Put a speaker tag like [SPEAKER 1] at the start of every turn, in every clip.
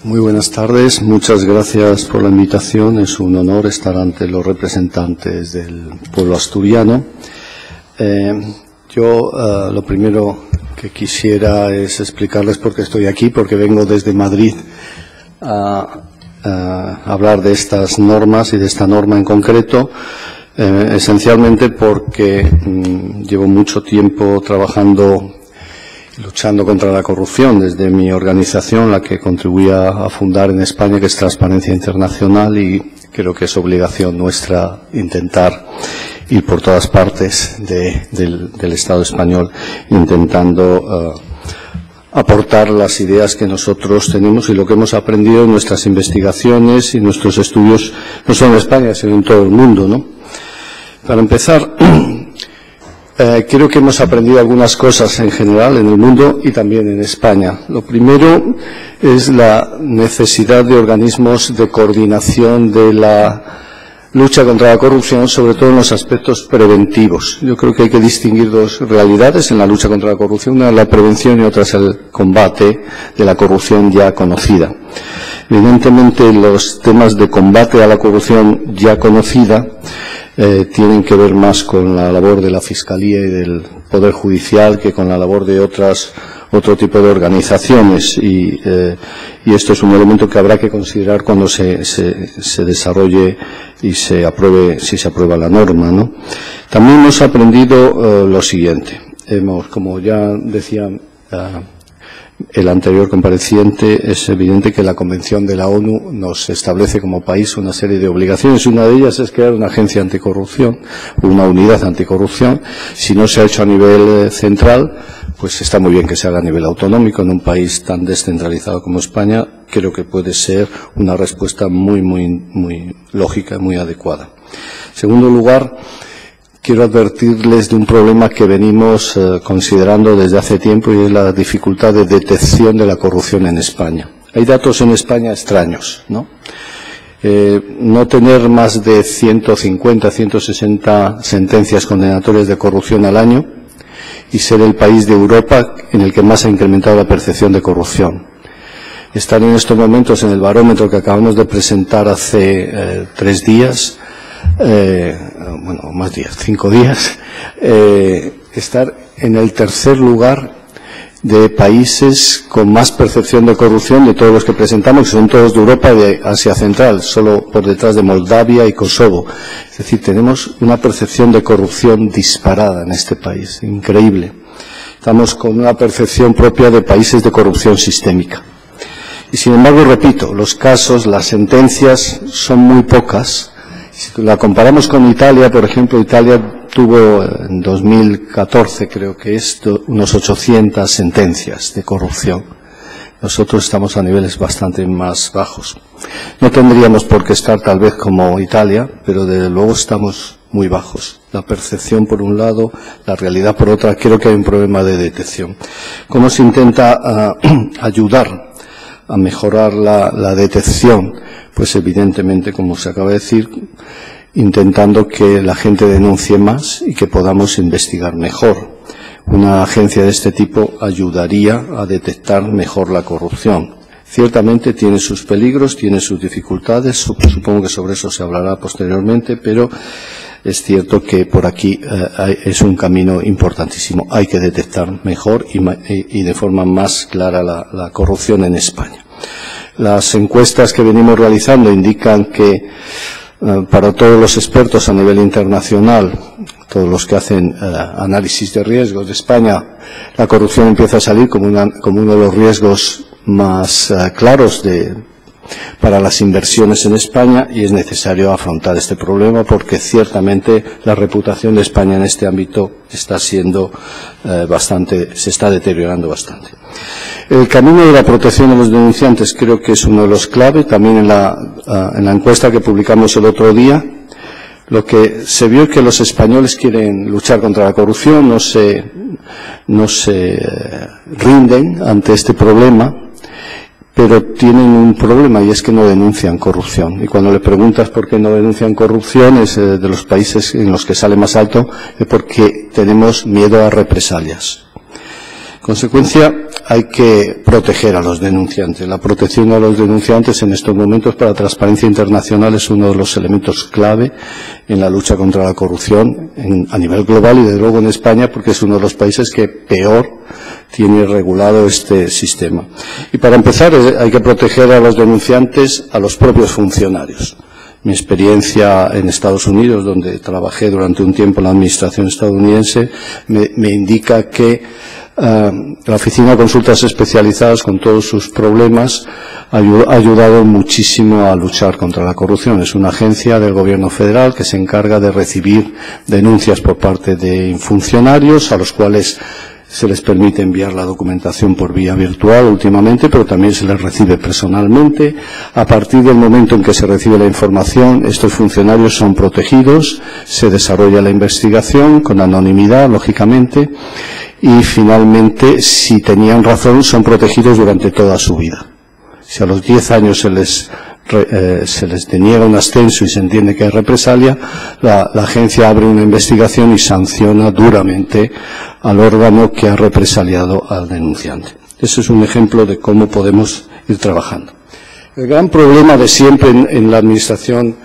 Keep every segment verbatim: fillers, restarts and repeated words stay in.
[SPEAKER 1] Muy buenas tardes, muchas gracias por la invitación. Es un honor estar ante los representantes del pueblo asturiano. Eh, yo uh, lo primero que quisiera es explicarles por qué estoy aquí, porque vengo desde Madrid a, a hablar de estas normas y de esta norma en concreto, eh, esencialmente porque mmm, llevo mucho tiempo trabajando luchando contra la corrupción desde mi organización, la que contribuía a fundar en España, que es Transparencia Internacional, y creo que es obligación nuestra intentar ir por todas partes de, del, del Estado español intentando uh, aportar las ideas que nosotros tenemos y lo que hemos aprendido en nuestras investigaciones y nuestros estudios, no solo en España, sino en todo el mundo, ¿no? Para empezar, Eh, creo que hemos aprendido algunas cosas en general en el mundo y también en España. Lo primero es la necesidad de organismos de coordinación de la lucha contra la corrupción, sobre todo en los aspectos preventivos. Yo creo que hay que distinguir dos realidades en la lucha contra la corrupción. Una es la prevención y otra es el combate de la corrupción ya conocida. Evidentemente, los temas de combate a la corrupción ya conocida Eh, tienen que ver más con la labor de la Fiscalía y del Poder Judicial que con la labor de otras otro tipo de organizaciones y, eh, y esto es un elemento que habrá que considerar cuando se, se, se desarrolle y se apruebe, si se aprueba la norma, ¿no? También hemos aprendido eh, lo siguiente. Hemos, como ya decía uh, el anterior compareciente, es evidente que la Convención de la ONU nos establece como país una serie de obligaciones. Una de ellas es crear una agencia anticorrupción, una unidad anticorrupción. Si no se ha hecho a nivel eh, central, pues está muy bien que se haga a nivel autonómico. En un país tan descentralizado como España, creo que puede ser una respuesta muy, muy, muy lógica, muy adecuada. En segundo lugar, quiero advertirles de un problema que venimos eh, considerando desde hace tiempo y es la dificultad de detección de la corrupción en España. Hay datos en España extraños, ¿no? Eh, no tener más de ciento cincuenta, ciento sesenta sentencias condenatorias de corrupción al año y ser el país de Europa en el que más ha incrementado la percepción de corrupción. Estar en estos momentos en el barómetro que acabamos de presentar hace eh, tres días, Eh, bueno, más días, cinco días, eh, estar en el tercer lugar de países con más percepción de corrupción de todos los que presentamos, que son todos de Europa y de Asia Central, solo por detrás de Moldavia y Kosovo. Es decir, tenemos una percepción de corrupción disparada en este país, increíble. Estamos con una percepción propia de países de corrupción sistémica. Y sin embargo, repito, los casos, las sentencias son muy pocas. Si la comparamos con Italia, por ejemplo, Italia tuvo en dos mil catorce, creo que es, unos ochocientas sentencias de corrupción. Nosotros estamos a niveles bastante más bajos. No tendríamos por qué estar tal vez como Italia, pero desde luego estamos muy bajos. La percepción por un lado, la realidad por otra, creo que hay un problema de detección. ¿Cómo se intenta uh, ayudar a mejorar la, la detección? Pues evidentemente, como se acaba de decir, intentando que la gente denuncie más y que podamos investigar mejor. Una agencia de este tipo ayudaría a detectar mejor la corrupción. Ciertamente tiene sus peligros, tiene sus dificultades, supongo que sobre eso se hablará posteriormente, pero es cierto que por aquí eh, es un camino importantísimo. Hay que detectar mejor y, y de forma más clara la, la corrupción en España. Las encuestas que venimos realizando indican que eh, para todos los expertos a nivel internacional, todos los que hacen eh, análisis de riesgos de España, la corrupción empieza a salir como, una, como uno de los riesgos más eh, claros de, para las inversiones en España y es necesario afrontar este problema porque ciertamente la reputación de España en este ámbito está siendo eh, bastante, se está deteriorando bastante. El camino de la protección de los denunciantes creo que es uno de los clave. También en la, uh, en la encuesta que publicamos el otro día, lo que se vio es que los españoles quieren luchar contra la corrupción, no se, no se eh, rinden ante este problema, pero tienen un problema y es que no denuncian corrupción. Y cuando le preguntas por qué no denuncian corrupción, es eh, de los países en los que sale más alto, es porque tenemos miedo a represalias. En consecuencia, hay que proteger a los denunciantes. La protección a los denunciantes en estos momentos para Transparencia Internacional es uno de los elementos clave en la lucha contra la corrupción en, a nivel global y desde luego en España, porque es uno de los países que peor tiene regulado este sistema. Y para empezar hay que proteger a los denunciantes, a los propios funcionarios. Mi experiencia en Estados Unidos, donde trabajé durante un tiempo en la administración estadounidense, me, me indica que uh, la Oficina de Consultas Especializadas, con todos sus problemas, ha ayudado muchísimo a luchar contra la corrupción. Es una agencia del Gobierno federal que se encarga de recibir denuncias por parte de funcionarios a los cuales se les permite enviar la documentación por vía virtual últimamente, pero también se les recibe personalmente. A partir del momento en que se recibe la información, estos funcionarios son protegidos, se desarrolla la investigación con anonimidad, lógicamente, y finalmente, si tenían razón, son protegidos durante toda su vida. Si a los diez años se les Eh, se les deniega un ascenso y se entiende que hay represalia, la, la agencia abre una investigación y sanciona duramente al órgano que ha represaliado al denunciante. Ese es un ejemplo de cómo podemos ir trabajando. El gran problema de siempre en, en la administración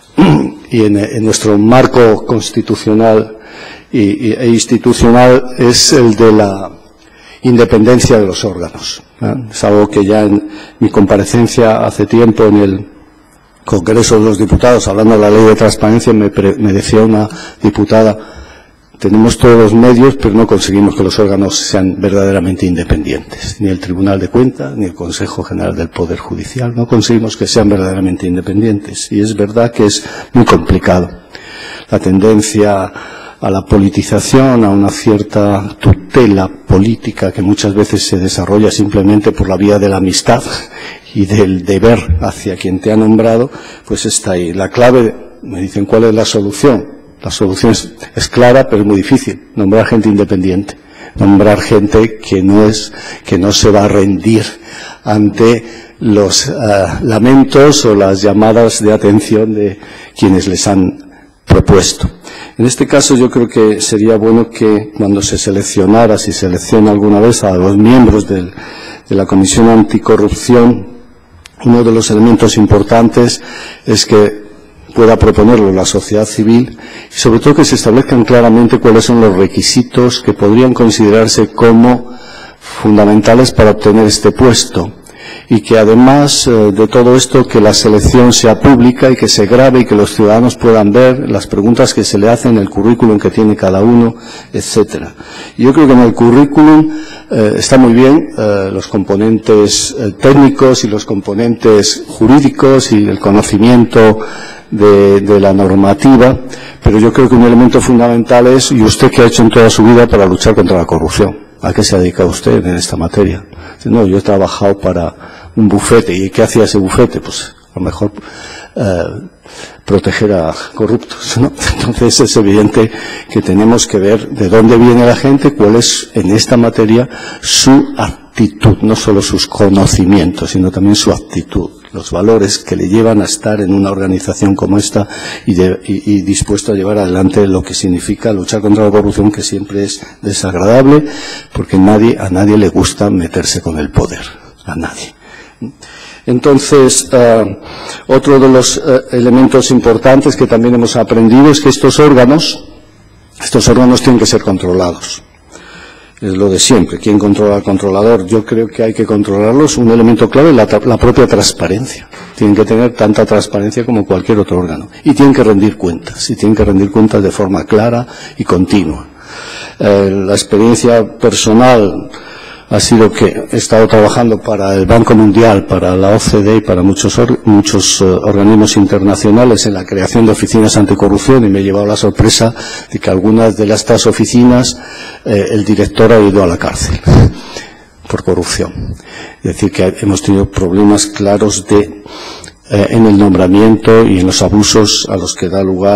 [SPEAKER 1] y en, en nuestro marco constitucional y, y, e institucional es el de la independencia de los órganos. ¿eh? Es algo que ya en mi comparecencia hace tiempo en el Congreso de los Diputados, hablando de la ley de transparencia, me, pre, me decía una diputada, tenemos todos los medios, pero no conseguimos que los órganos sean verdaderamente independientes. Ni el Tribunal de Cuentas, ni el Consejo General del Poder Judicial, no conseguimos que sean verdaderamente independientes. Y es verdad que es muy complicado. La tendencia a la politización, a una cierta tutela política que muchas veces se desarrolla simplemente por la vía de la amistad y del deber hacia quien te ha nombrado, pues está ahí. La clave, me dicen, ¿cuál es la solución? La solución es, es clara, pero es muy difícil. Nombrar gente independiente. Nombrar gente que no es, que no se va a rendir ante los uh, lamentos o las llamadas de atención de quienes les han propuesto. En este caso yo creo que sería bueno que cuando se seleccionara, si selecciona alguna vez a los miembros del, de la Comisión Anticorrupción, uno de los elementos importantes es que pueda proponerlo la sociedad civil y sobre todo que se establezcan claramente cuáles son los requisitos que podrían considerarse como fundamentales para obtener este puesto. Y que además eh, de todo esto, que la selección sea pública y que se grabe y que los ciudadanos puedan ver las preguntas que se le hacen, el currículum que tiene cada uno, etcétera. Yo creo que en el currículum eh, está muy bien eh, los componentes eh, técnicos y los componentes jurídicos y el conocimiento de, de la normativa, pero yo creo que un elemento fundamental es, ¿y usted qué ha hecho en toda su vida para luchar contra la corrupción? ¿A qué se ha dedicado usted en esta materia? No, yo he trabajado para un bufete. ¿Y qué hacía ese bufete? Pues a lo mejor eh, proteger a corruptos, ¿no? Entonces es evidente que tenemos que ver de dónde viene la gente, cuál es en esta materia su actitud, no solo sus conocimientos, sino también su actitud, los valores que le llevan a estar en una organización como esta y, de, y, y dispuesto a llevar adelante lo que significa luchar contra la corrupción, que siempre es desagradable, porque nadie, a nadie le gusta meterse con el poder, a nadie. Entonces, uh, otro de los uh, elementos importantes que también hemos aprendido es que estos órganos, estos órganos tienen que ser controlados. Es lo de siempre. ¿Quién controla al controlador? Yo creo que hay que controlarlos. Un elemento clave es la, la propia transparencia. Tienen que tener tanta transparencia como cualquier otro órgano. Y tienen que rendir cuentas. Y tienen que rendir cuentas de forma clara y continua. Eh, la experiencia personal ha sido que he estado trabajando para el Banco Mundial, para la O C D e y para muchos, or, muchos uh, organismos internacionales en la creación de oficinas anticorrupción, y me he llevado la sorpresa de que algunas de estas oficinas eh, el director ha ido a la cárcel por corrupción. Es decir, que hemos tenido problemas claros de, eh, en el nombramiento y en los abusos a los que da lugar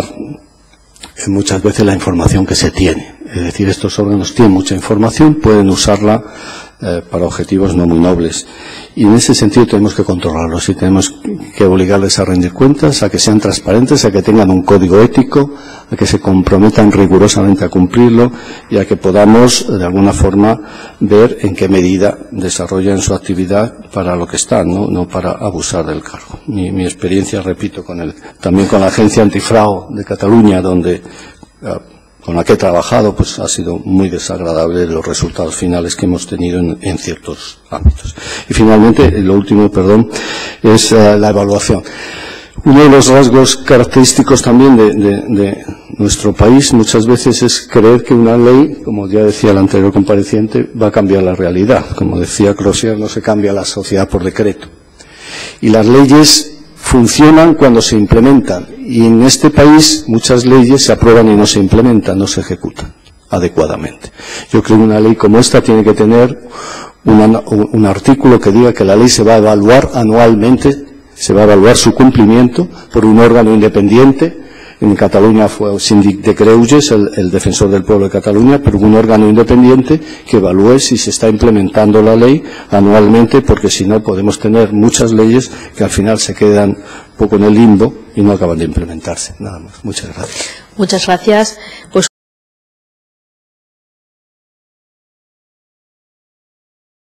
[SPEAKER 1] eh, muchas veces la información que se tiene. Es decir, estos órganos tienen mucha información, pueden usarla eh, para objetivos no muy nobles. y en ese sentido tenemos que controlarlos y tenemos que obligarles a rendir cuentas, a que sean transparentes, a que tengan un código ético, a que se comprometan rigurosamente a cumplirlo y a que podamos de alguna forma ver en qué medida desarrollan su actividad para lo que están, no, no para abusar del cargo. Mi, mi experiencia, repito, con el, también con la Agencia Antifraude de Cataluña, donde con la que he trabajado, pues ha sido muy desagradable los resultados finales que hemos tenido en, en ciertos ámbitos. Y finalmente, lo último, perdón, es uh, la evaluación. Uno de los rasgos característicos también de, de, de nuestro país muchas veces es creer que una ley, como ya decía el anterior compareciente, va a cambiar la realidad. Como decía Crozier, no se cambia la sociedad por decreto. Y las leyes funcionan cuando se implementan, y en este país muchas leyes se aprueban y no se implementan, no se ejecutan adecuadamente. Yo creo que una ley como esta tiene que tener una, un artículo que diga que la ley se va a evaluar anualmente, se va a evaluar su cumplimiento por un órgano independiente. En Cataluña fue el Síndic de Greuges, el, el defensor del pueblo de Cataluña, pero un órgano independiente que evalúe si se está implementando la ley anualmente, porque si no podemos tener muchas leyes que al final se quedan un poco en el limbo y no acaban de implementarse. Nada más. Muchas gracias.
[SPEAKER 2] Muchas gracias. Pues